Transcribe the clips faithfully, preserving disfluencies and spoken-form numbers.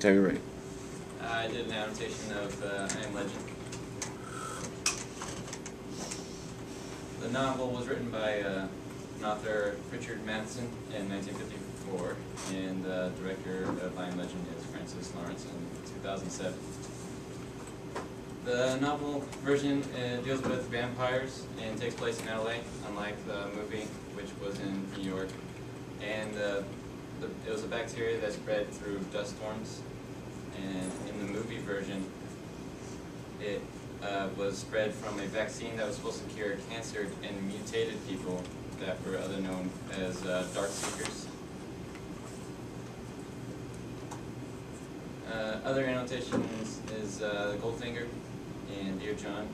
anytime you're ready. Uh, I did an adaptation of uh, I Am Legend. The novel was written by uh, an author, Richard Matheson, in nineteen fifty-four, and the director of I Am Legend is Francis Lawrence in two thousand seven. The novel version uh, deals with vampires and takes place in L A, unlike the movie, which was in New York. And uh, the, it was a bacteria that spread through dust storms. And in the movie version, it uh, was spread from a vaccine that was supposed to cure cancer in mutated people that were other known as uh, dark seekers. Uh, other annotations is uh, Goldfinger and Dear John.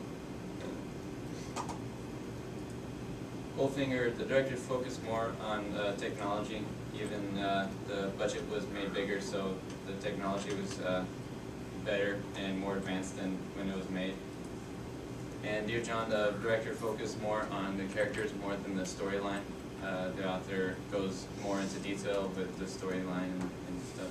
Goldfinger, the director focused more on uh, technology. Even uh, the budget was made bigger, so the technology was uh, better and more advanced than when it was made. And Dear John, the director focused more on the characters more than the storyline. Uh, the author goes more into detail with the storyline and, and stuff.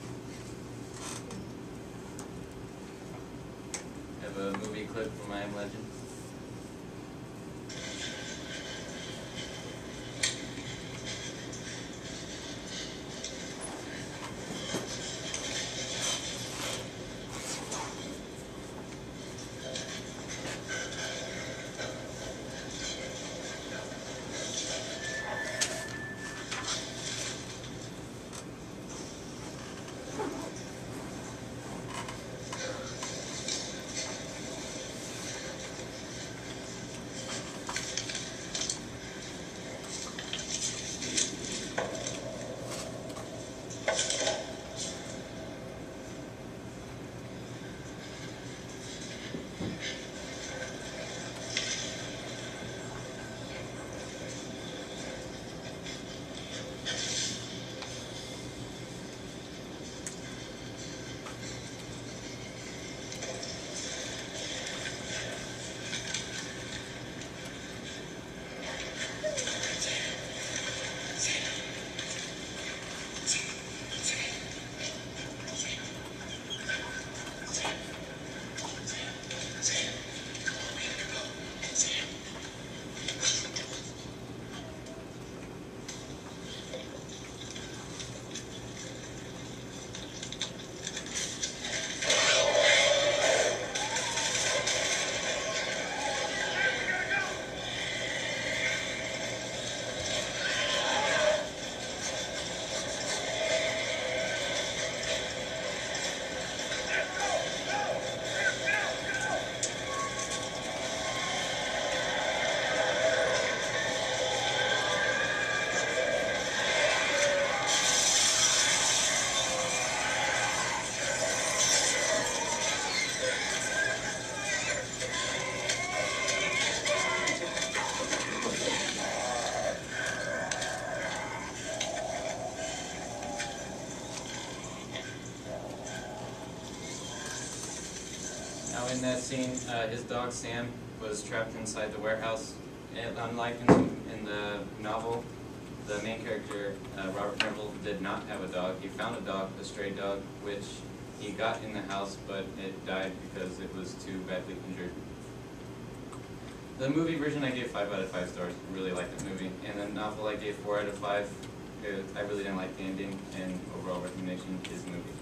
I have a movie clip from I Am Legend. Now in that scene, uh, his dog Sam was trapped inside the warehouse. And unlike in, in the novel, the main character, uh, Robert Turnbull, did not have a dog. He found a dog, a stray dog, which he got in the house, but it died because it was too badly injured. The movie version I gave five out of five stars. I really liked the movie. And the novel I gave four out of five. It, I really didn't like the ending, and overall recommendation is the movie.